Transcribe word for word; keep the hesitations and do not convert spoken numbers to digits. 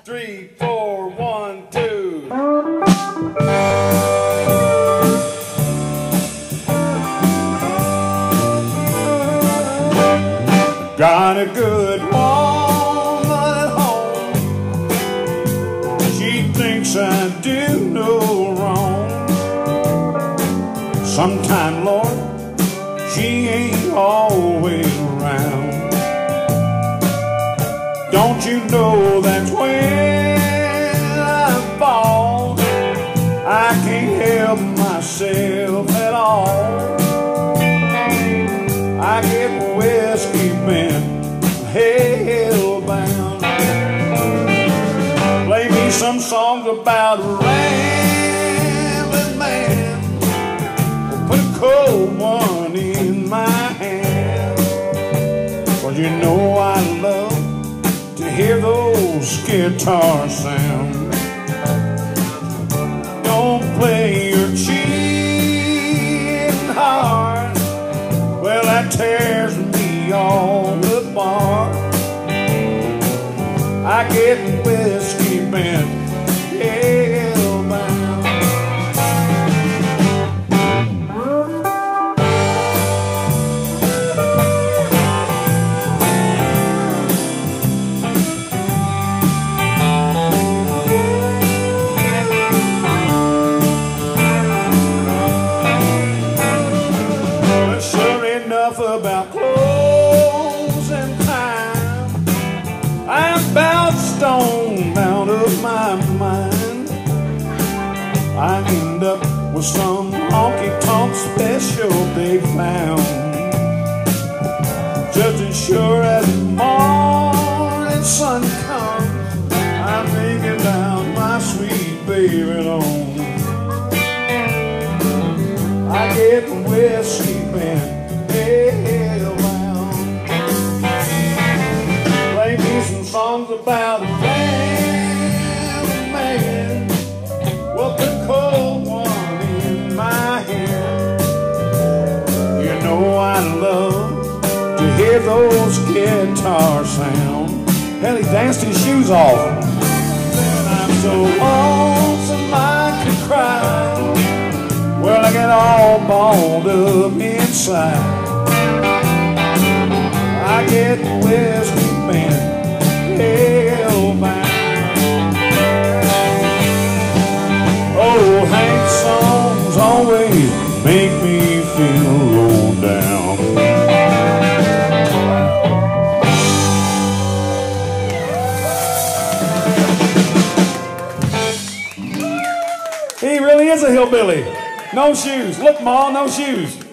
three, four, one, two. Got a good woman at home. She thinks I do no wrong. Sometime, Lord, she ain't always around. Don't you know that's when I fall? I can't help myself at all. I get whiskey bent, hell-bound. Play me some songs about a rambling man, or put a cold one in my hand. 'Cause you know I love to hear those guitar sounds. Don't play your cheating heart, well, that tears me all apart. I get whiskey bent, hell-bound. Enough about clothes and time. I'm about stoned out of my mind. I end up with some honky-tonk special they found. Just as sure as the morning sun comes, I'm thinking about my sweet baby home. I get whiskey bent, hell-bound. Play me some songs about a rambling man, well, the cold one in my hand. You know I love to hear those guitar sounds. Hell, he danced his shoes off. And I'm so lonesome I could cry. Well, I get all balled up inside. I get whiskey bent, hell-bound. Oh, Hank's songs always make me feel low down. He really is a hillbilly. No shoes. Look, Ma, no shoes.